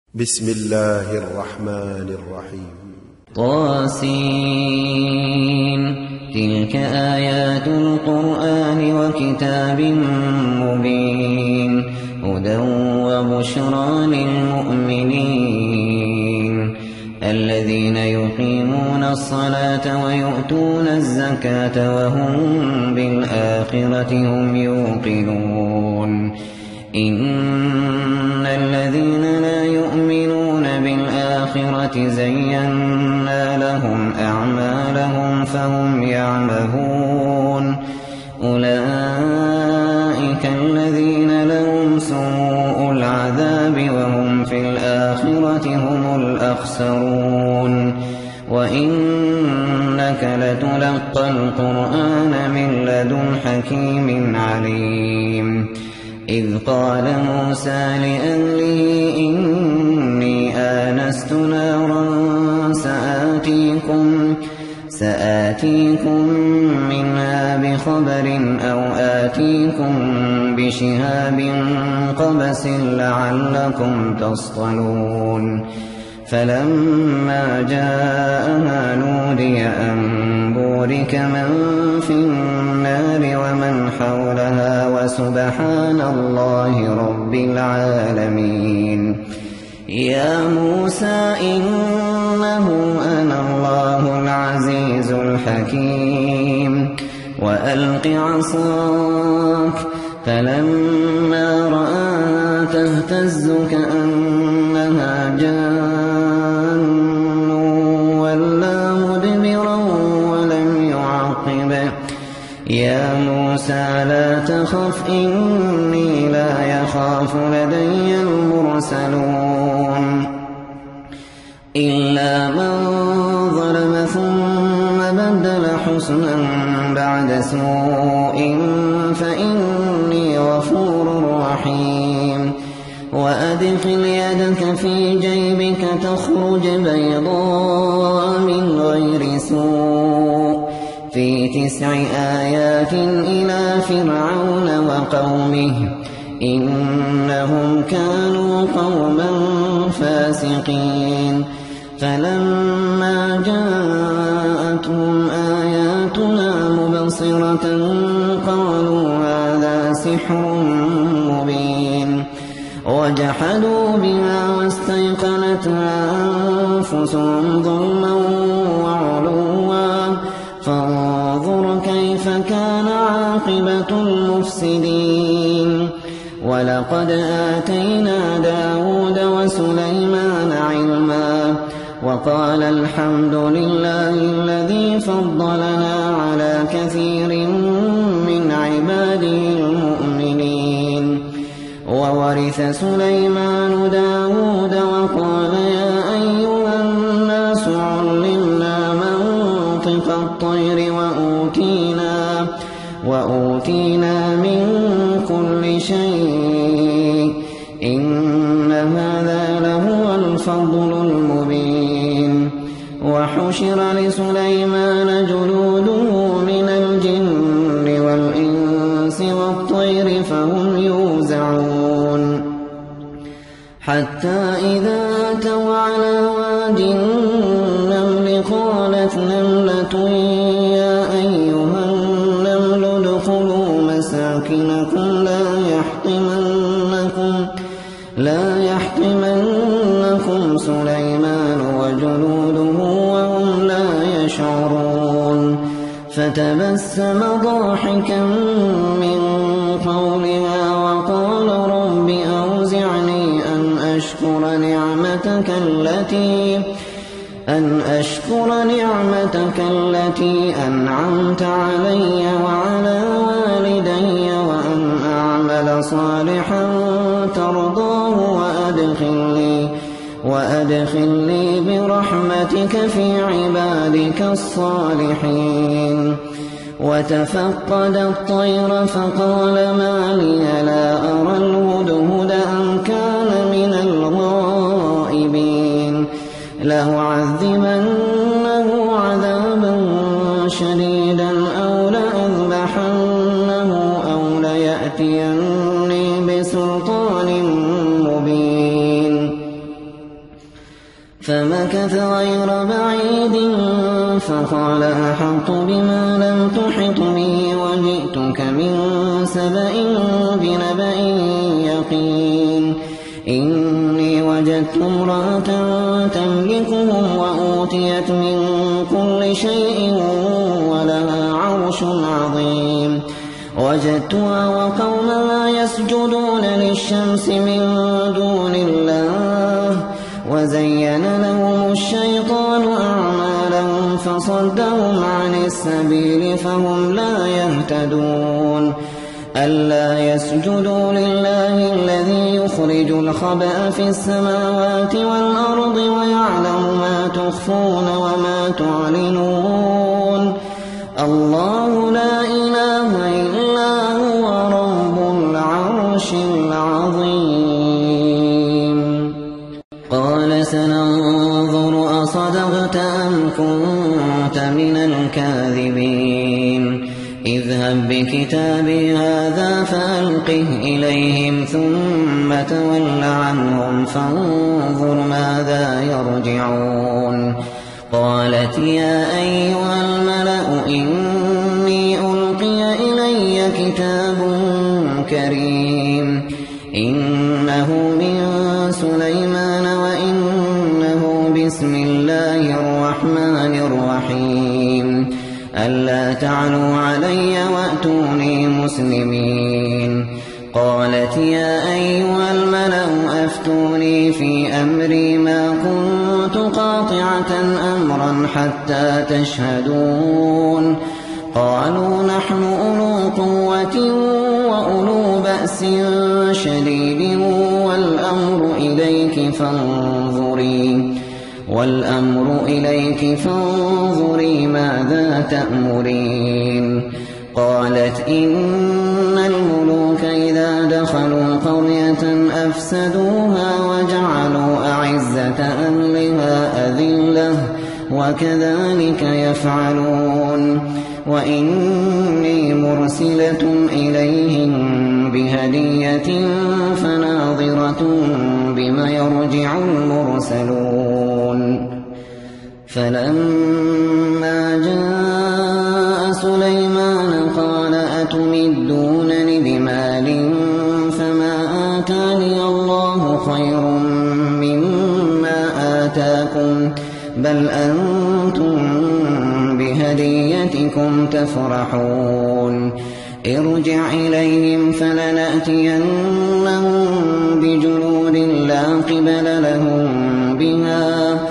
بسم الله الرحمن الرحيم. طاسين. تلك آيات القرآن وكتاب مبين هدى وبشرى للمؤمنين الذين يقيمون الصلاة ويؤتون الزكاة وهم بالآخرة هم يوقنون إن الذين لا يؤمنون بالآخرة زينا لهم أعمالهم فهم يعمهون أولئك الذين لهم سوء العذاب وهم في الآخرة هم الأخسرون وإنك لتلقى القرآن من لدن حكيم عليم إذ قال موسى لأهله إني آنست نارا سآتيكم منها بخبر أو آتيكم بشهاب قبس لعلكم تصطلون فلما جاءها نودي أن بورك من في النار ومن حولها وسبحان الله رب العالمين يا موسى إنه أنا الله العزيز الحكيم وألق عصاك فلما رآها تهتز كأنها جان ولا مدبرا ولم يعقب يا موسى لا تخف إني لا يخاف لدي المرسلون إلا من ظلم ثم بدل حسنا بعد سوء فإني غفور رحيم وأدخل يدك في جيبك تخرج بيضاء من غير سوء في 9 آيات إلى فرعون وقومه إنهم كانوا قوما فاسقين فلما جاءتهم آياتنا مبصرة قالوا هذا سحر مبين وجحدوا بها واستيقنتها أنفسهم ظلما وعلوا فانظر كيف كان عاقبة المفسدين ولقد آتينا داود وسليمان علما وقال الحمد لله الذي فضلنا على كثير من عباده المؤمنين وورث سليمان داود وقال يا أيها الناس علمنا منطق الطير وأوتينا من كل شيء إن هذا لهو الفضل المبين وحشر لسليمان جنوده من الجن والإنس والطير فهم يوزعون حتى إذا أتوا على واد النمل قالت نملة يا أيها النمل ادخلوا مساكنكم لا يحطمنكم سليمان وجنوده وهم لا يشعرون فتبسم ضاحكا من قولها وقال رب أوزعني أن أشكر نعمتك التي أنعمت علي وعلى والدي وأن أعمل صالحا ترضاه وأدخلني برحمتك في عبادك الصالحين وتفقد الطير فقال ما لي لا أرى الهدهد أم كان من الغائبين لأعذبنه عذابا شديدا أو لأذبحنه أو ليأتيني بسلطان مبين فمكث غير بعيد فقال أحطت بما لم تحط به وجئتك من سبأ بنبأ يقين إني وجدت امرأة تملكهم وأوتيت من كل شيء ولها عرش عظيم وجدتها وقومها يسجدون للشمس من دون الله وزين لهم الشيطان أعمالهم فصدهم عن السبيل فهم لا يهتدون ألا يسجدوا لله الذي يخرج الخبأ في السماوات والأرض ويعلم ما تخفون وما تعلنون الله لا إله إلا هو رب العرش العظيم قال سننظر أصدقت أم كنت من الكاذبين اذهب بكتابي هذا فألقه إليهم ثم تول عنهم فانظر ماذا يرجعون قالت يا أيها الملأ إني ألقي إلي كتاب كريم إنه من سليمان وإنه بسم الله الرحمن الرحيم ألا تعلوا علي وأتوني مسلمين قالت يا أيها الملأ أفتوني في أمري ما كنت قاطعة أمرا حتى تشهدون قالوا نحن أولو قوة وأولو بأس شديد والأمر إليك فانظري ماذا تأمرين قالت إن الملوك إذا دخلوا قرية أفسدوها وجعلوا أعزة أهلها أذلة وكذلك يفعلون وإني مرسلة إليهم بهدية فناظرة بما يرجع المرسلون فلما جاء سليمان قال أتمدونني بمال فما آتاني الله خير مما آتاكم بل أنتم بهديتكم تفرحون ارجع إليهم فلنأتينهم بجنود لا قبل لهم بها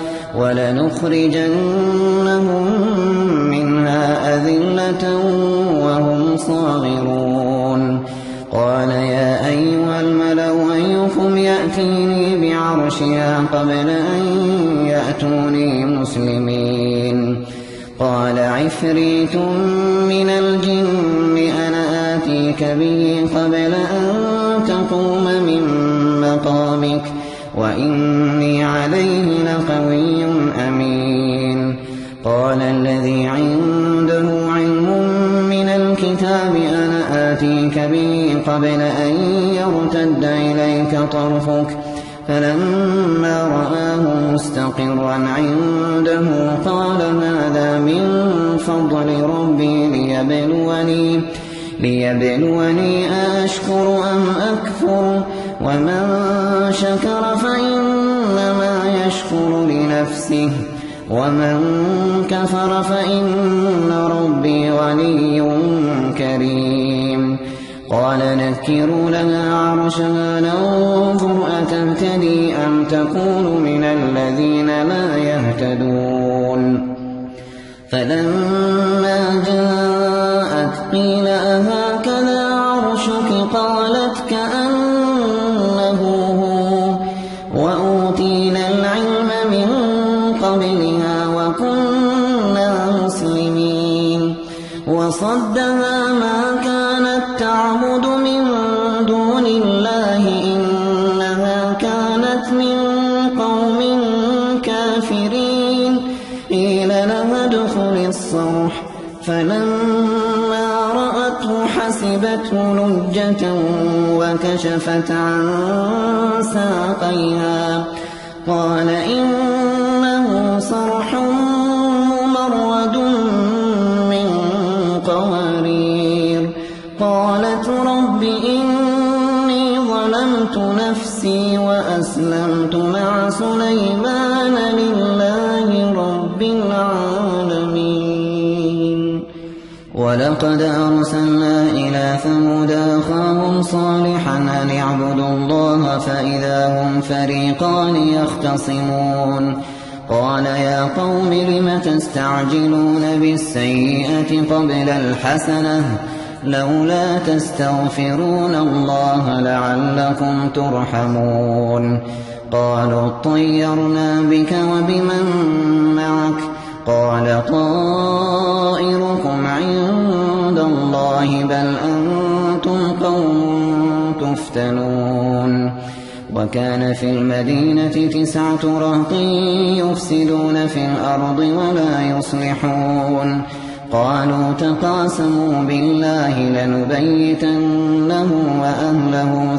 ولنخرجنهم منها أذلة وهم صاغرون قال يا أيها الملأ أيكم يأتيني بعرشها قبل أن يأتوني مسلمين قال عفريت من الجن أنا آتيك به قبل أن تقوم من مقامك وإني عليه لقوي أمين قال الذي عنده علم من الكتاب أنا آتيك به قبل أن يرتد إليك طرفك فلما رآه مستقرا عنده قال هذا من فضل ربي ليبلوني أشكر أم أكفر ومن شكر فإنما يشكر لنفسه ومن كفر فإن ربي غني كريم قال نكروا لها عرشها ننظر أتهتدي أم تكون من الذين لا يهتدون فلما جاءت قيل أهكذا عرشك قالت كأنه هو وأوتينا العلم من قبلها وكنا مسلمين وصدها ما كانت تعبد من دون الله إنها كانت من قوم كافرين قيل لها ادخل الصرح فلما رأته حسبته لجة وكشفت عن ساقيها قال أسلمت مع سليمان لله رب العالمين. ولقد أرسلنا إلى ثمود أخاهم صالحا أن اعبدوا الله فإذا هم فريقان يختصمون. قال يا قوم لم تستعجلون بالسيئة قبل الحسنة لولا تستغفرون الله لعلكم ترحمون. قالوا اطيرنا بك وبمن معك قال طائركم عند الله بل أنتم قوم تفتنون. وكان في المدينة 9 رهط يفسدون في الأرض ولا يصلحون. قالوا تقاسموا بالله لنبيتنه وأهله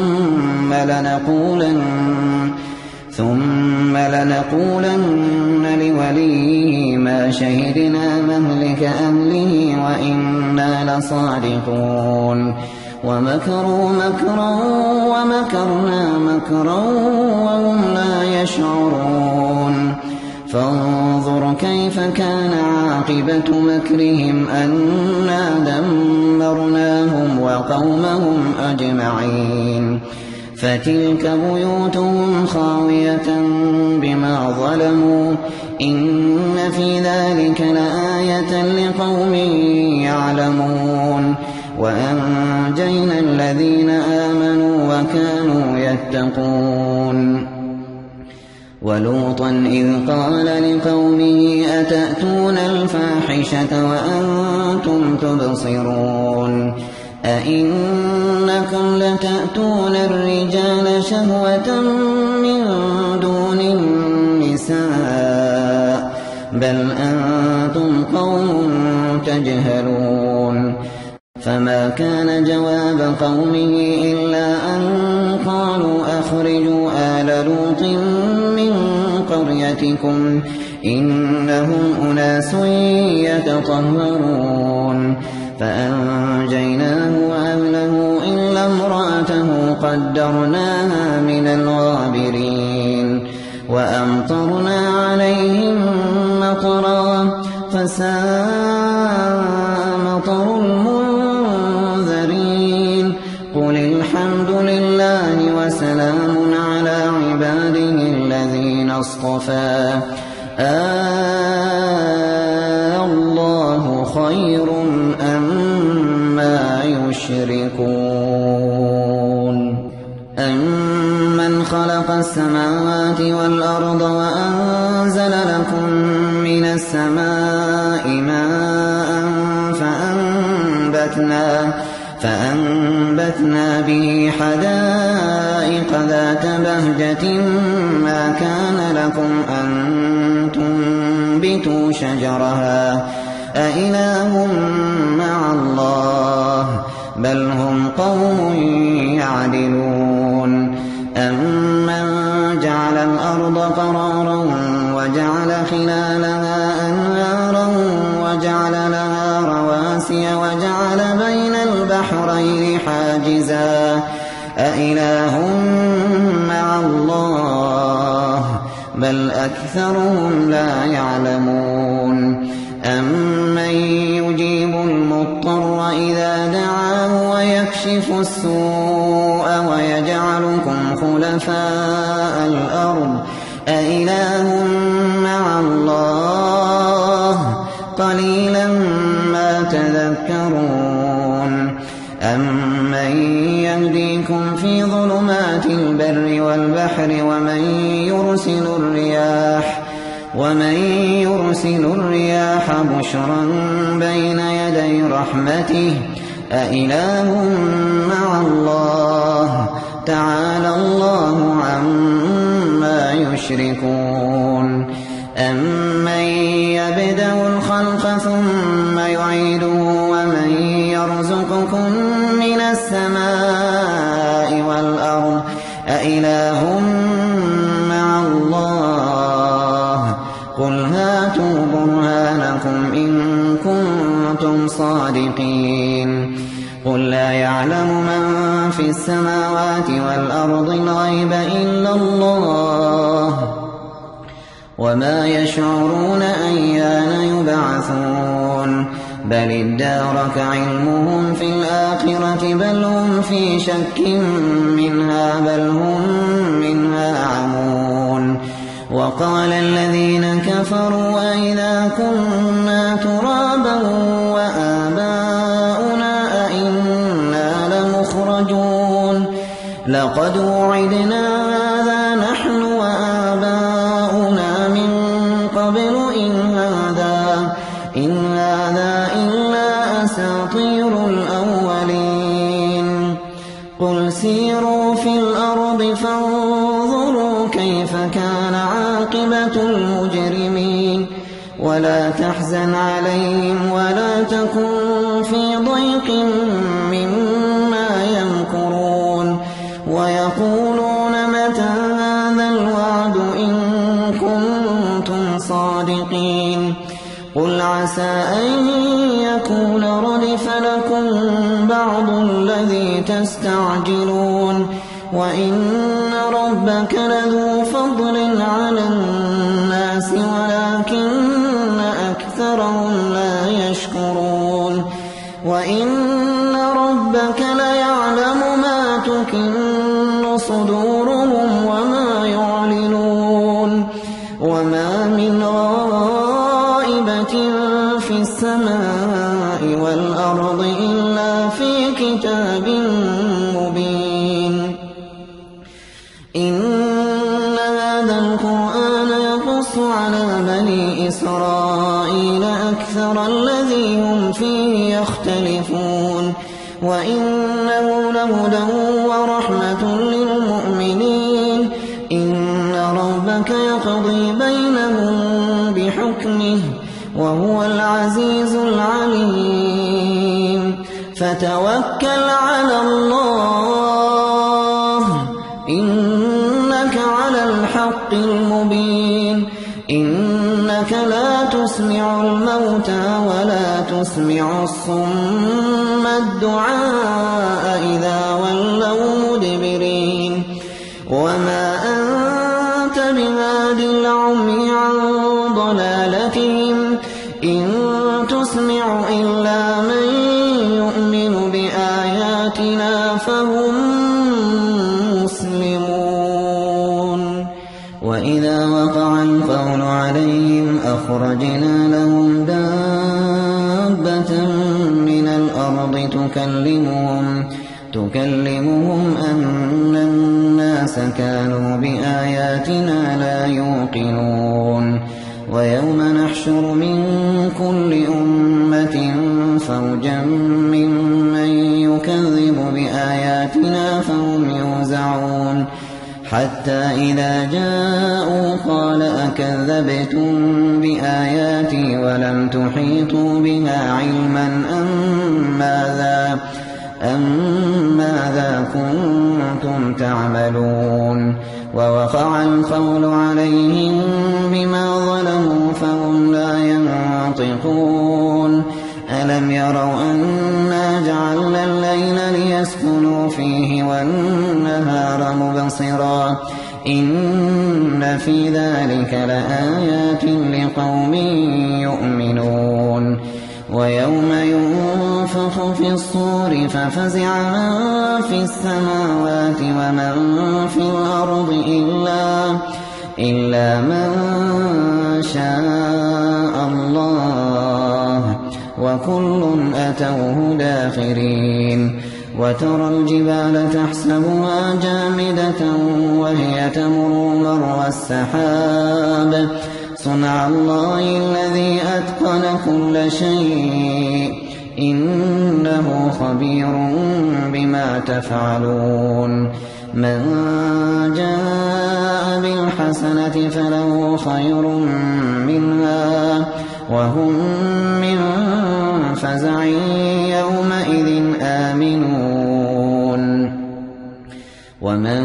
ثم لنقولن لوليه ما شهدنا مهلك أهله وإنا لصادقون. ومكروا مكرا ومكرنا مكرا وهم لا يشعرون. فانظر كيف كان عاقبة مكرهم أنا دمرناهم وقومهم أجمعين. فتلك بيوتهم خاوية بما ظلموا إن في ذلك لآية لقوم يعلمون. وأنجينا الذين آمنوا وكانوا يتقون. ولوطا إذ قال لقومه أتأتون الفاحشة وأنتم تبصرون أئنكم لتأتون الرجال شهوة من دون النساء بل أنتم قوم تجهلون. فما كان جواب قومه إلا أن قالوا أخرجوا آل لوط من قريتكم إنهم أناس يتطهرون. فأنجيناه وأهله إلا امرأته قدرناها من الغابرين. وأمطرنا عليهم مطرا فساء مطر المنذرين. قل الحمد لله وسلام على عباده الذين اصطفى الله خير أما يشركون. أمن خلق السماوات والأرض وأنزل لكم من السماء ماء فأنبتنا به حدائق ذات بهجة ما كان لكم أن تنبتوا شجرها أإله مع الله بل هم قوم يعدلون. أمن جعل الأرض قرارا وجعل خلالها أنهارا وجعل لها رواسي وجعل بين البحرين حاجزا أإله مع الله بل أكثرهم لا يعلمون. أمن يجيب المضطر إذا دعاه ويكشف السوء ويجعلكم خلفاء الأرض أإله مع الله قليلا ما تذكرون. أمن يهديكم في ظلمات البر والبحر ومن يرسل الرياح بشرا بين يدي رحمته أإله مع الله تعالى الله عما يشركون. أمن يبدأ الخلق ثم يعيده ومن يرزقكم من السماء والأرض أإله مع الله قل هاتوا برهانكم إن كنتم صادقين. قل لا يعلم من في السماوات والأرض الغيب إلا الله وما يشعرون أيان يبعثون بل ادارك علمهم في الآخرة بل هم في شك منها بل هم منها عمون وقال الذين كفروا أئذا كنا ترابا وآباؤنا أئنا لمخرجون لقد وعدنا هذا نحن وآباؤنا من قبل إن هذا إلا أساطير الأولين قل سيروا في الأرض فانظروا كيف كان عاقبة المجرمين ولا تحزن عليهم ولا تكن في ضيق مما يمكرون ويقولون متى هذا الوعد إن كنتم صادقين قل عسى أن يكون ردف لكم بعض الذي تستعجلون وإن ربك لذو فضل على الناس ولكن أكثرهم لا يشكرون وإن ربك ليعلم ما تكن صدورهم وما يعلنون وما من في السماء والأرض إلا في كتاب مبين إن هذا القرآن يقص على بني إسرائيل أكثر الذي هم فيه يختلفون وإنه لهدى ورحمة للمؤمنين إن ربك يقضي بينهم بحكمه وهو العزيز العليم فتوكل على الله إنك على الحق المبين إنك لا تسمع الموتى ولا تسمع الصم الدعاء إذا ولوا مدبرين وما أنت بهادي العمي عن ضلالتهم إن تسمع إلا من يؤمن بآياتنا فهم مسلمون وإذا وقع القول عليهم أخرجنا لهم دابة من الأرض تكلمهم أن الناس كانوا بآياتنا لا يوقنون ويوم نحشر من كل أمة فوجا ممن يكذب بآياتنا فهم يوزعون حتى إذا جاءوا قال أكذبتم بآياتي ولم تحيطوا بها علما أم ماذا كنتم تعملون ووقع القول عليهم بما ظلموا فهم لا ينطقون ألم يروا أنا جعلنا الليل ليسكنوا فيه والنهار مبصرا إن في ذلك لآيات لقوم يؤمنون ويوم ينفخ في الصور ففزع من في السماوات ومن في الأرض إلا من شاء الله وكل أتوه داخرين وترى الجبال تحسبها جامدة وهي تمر مر السحاب صنع الله الذي أتقن كل شيء إنه خبير بما تفعلون من جاء بالحسنة فله خير منها وهم من فزع يومئذ آمنون ومن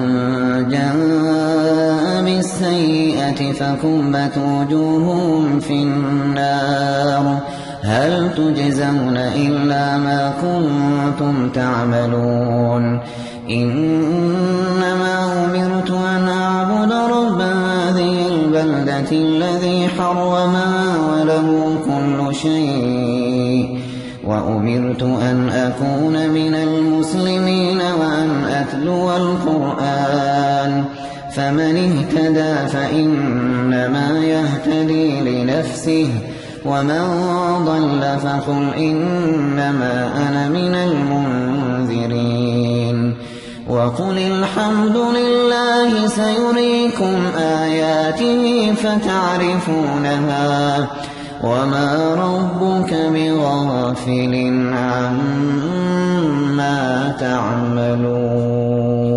جاء بالسيئة فكبت وجوههم في النار هل تجزون إلا ما كنتم تعملون إنما أمرت أن أعبد رب هذه البلدة الذي حرمها وله كل شيء وأمرت أن أكون من المسلمين وأن أتلو القرآن فمن اهتدى فإنما يهتدي لنفسه ومن ضل فقل إنما أنا من المنذرين وقل الحمد لله سيريكم آياته فتعرفونها وما ربك بغافل عما تعملون